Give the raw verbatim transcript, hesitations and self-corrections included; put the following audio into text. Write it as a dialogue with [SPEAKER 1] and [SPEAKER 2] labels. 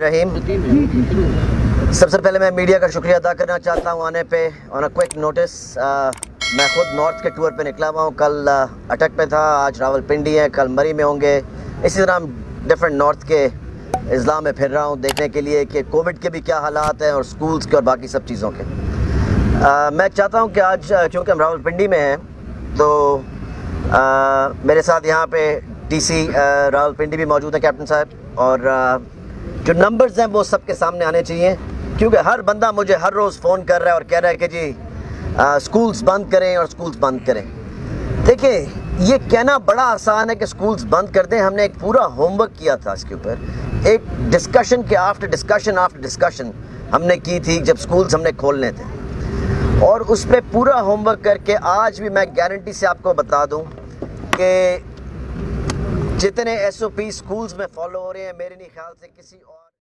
[SPEAKER 1] रहीम। सबसे पहले मैं मीडिया का शुक्रिया अदा करना चाहता हूँ आने पे। ऑन अ क्विक नोटिस, मैं खुद नॉर्थ के टूर पे निकला हुआ हूँ। कल अटक पे था, आज रावलपिंडी है, कल मरी में होंगे। इसी तरह हम डिफरेंट नॉर्थ के अजला में फिर रहा हूँ देखने के लिए कि कोविड के भी क्या हालात हैं और स्कूल्स के और बाकी सब चीज़ों के। आ, मैं चाहता हूँ कि आज चूँकि हम रावलपिंडी में हैं तो आ, मेरे साथ यहाँ पे डी सी रावलपिंडी भी मौजूद है, कैप्टन साहब, और आ, जो नंबर्स हैं वो सबके सामने आने चाहिए, क्योंकि हर बंदा मुझे हर रोज़ फ़ोन कर रहा है और कह रहा है कि जी आ, स्कूल्स बंद करें और स्कूल्स बंद करें। देखिए, ये कहना बड़ा आसान है कि स्कूल्स बंद कर दें। हमने एक पूरा होमवर्क किया था इसके ऊपर, एक डिस्कशन के आफ्टर डिस्कशन आफ्टर डिस्कशन हमने की थी जब स्कूल्स हमने खोलने थे, और उस पर पूरा होमवर्क करके आज भी मैं गारंटी से आपको बता दूं कि जितने एस ओ पी स्कूल्स में फॉलो हो रहे हैं, मेरे नहीं ख्याल से किसी और